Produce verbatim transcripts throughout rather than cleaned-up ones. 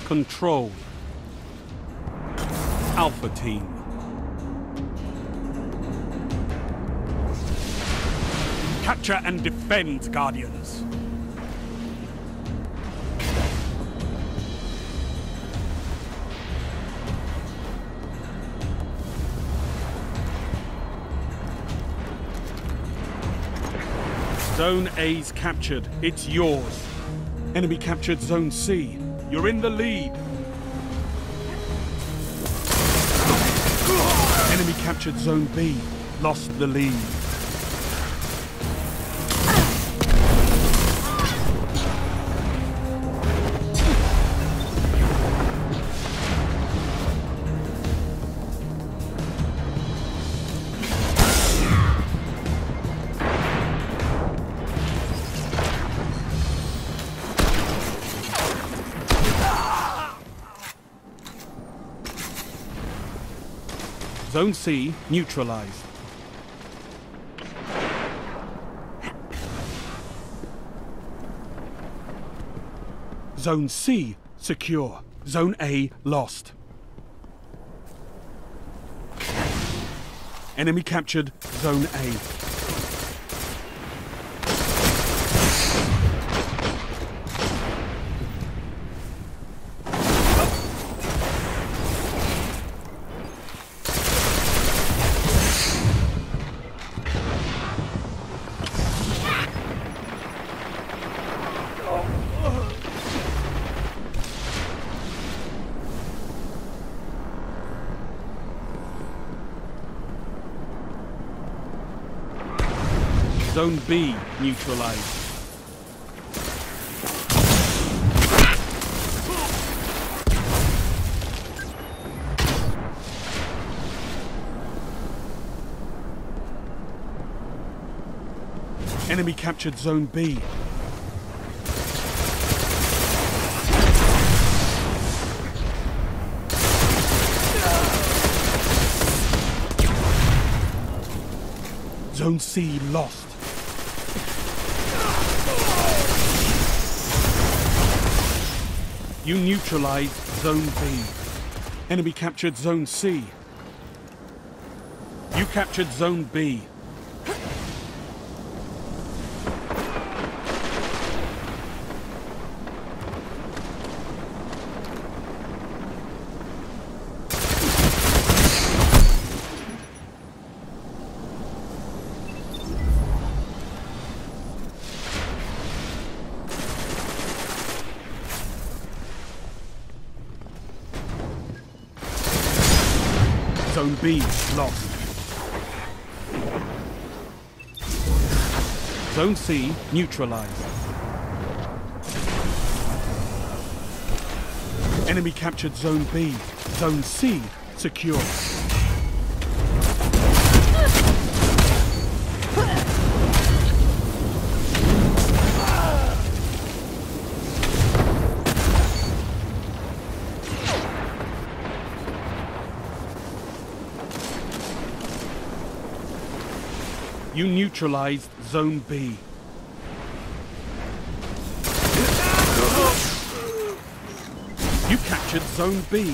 Control. Alpha Team. Capture and defend, Guardians. Zone A's captured. It's yours. Enemy captured Zone C. You're in the lead. Enemy captured Zone B. Lost the lead. Zone C neutralized. Zone C secure. Zone A lost. Enemy captured Zone A. Zone B neutralized. Enemy captured Zone B. Zone C lost. You neutralized Zone B. Enemy captured Zone C. You captured Zone B. Zone B lost. Zone C neutralized. Enemy captured Zone B. Zone C secure. You neutralized Zone B. You captured Zone B.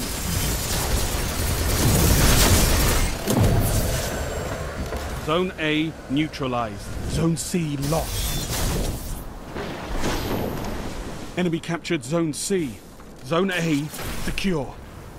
Zone A neutralized. Zone C lost. Enemy captured Zone C. Zone A secure.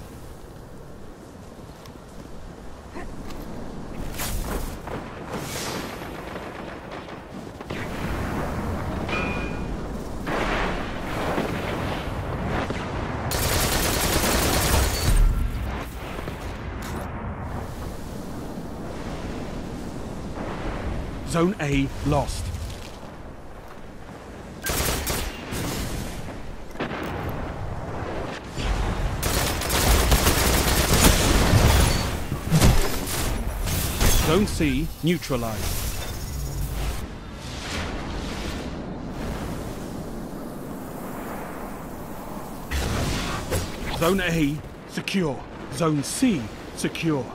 Zone A lost. Zone C neutralized. Zone A secure. Zone C secure.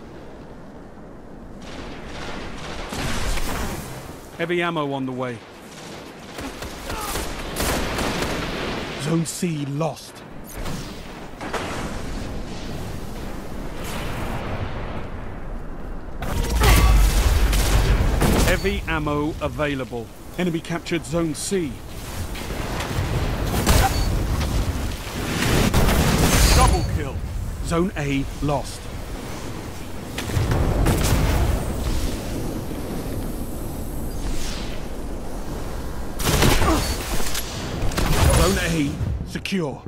Heavy ammo on the way. Zone C lost. Heavy ammo available. Enemy captured Zone C. Double kill. Zone A lost. Zone A secure.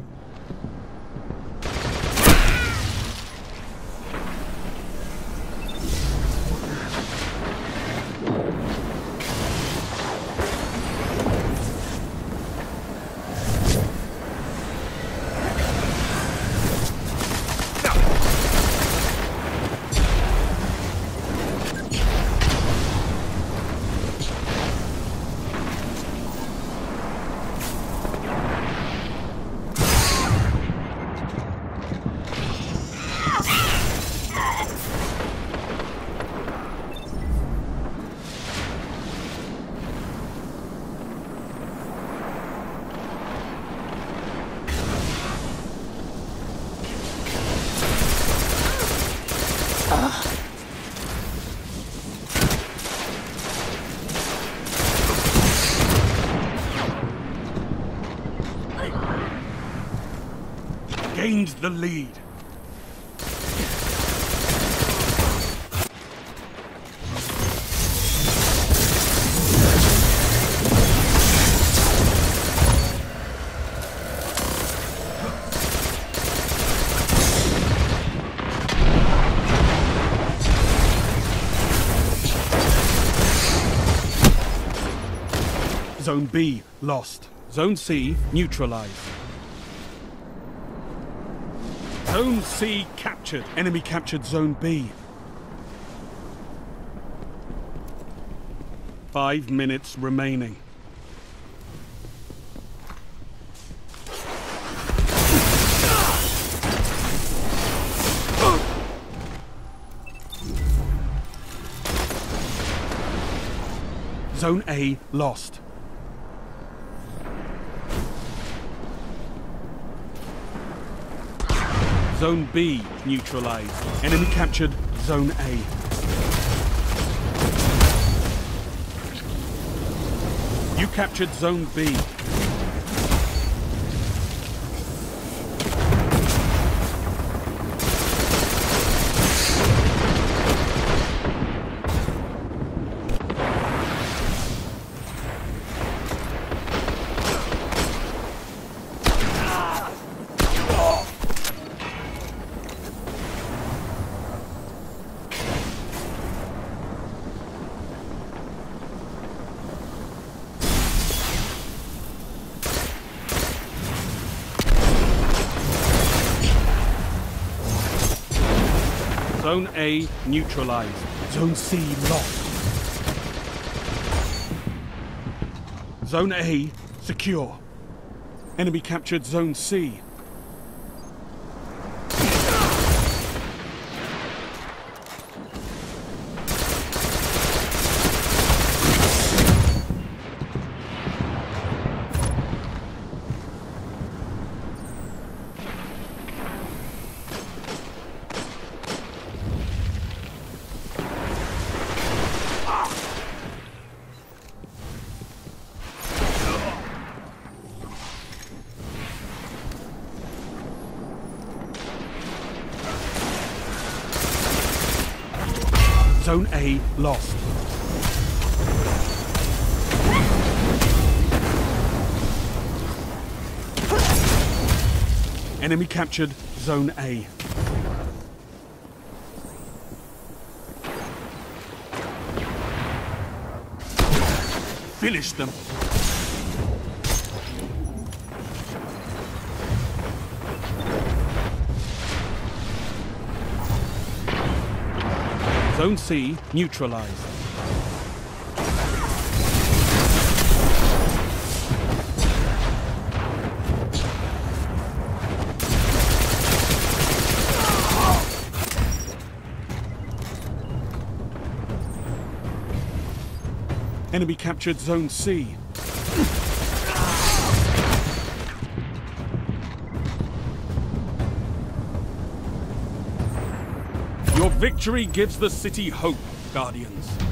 Gained the lead. Zone B lost. Zone C neutralized. Zone C captured. Enemy captured Zone B. Five minutes remaining. Zone A lost. Zone B neutralized. Enemy captured Zone A. You captured Zone B. Zone A neutralized. Zone C lost. Zone A secure. Enemy captured Zone C. Zone A lost. Enemy captured Zone A. Finish them. Zone C neutralized. Enemy captured Zone C. Your victory gives the city hope, Guardians.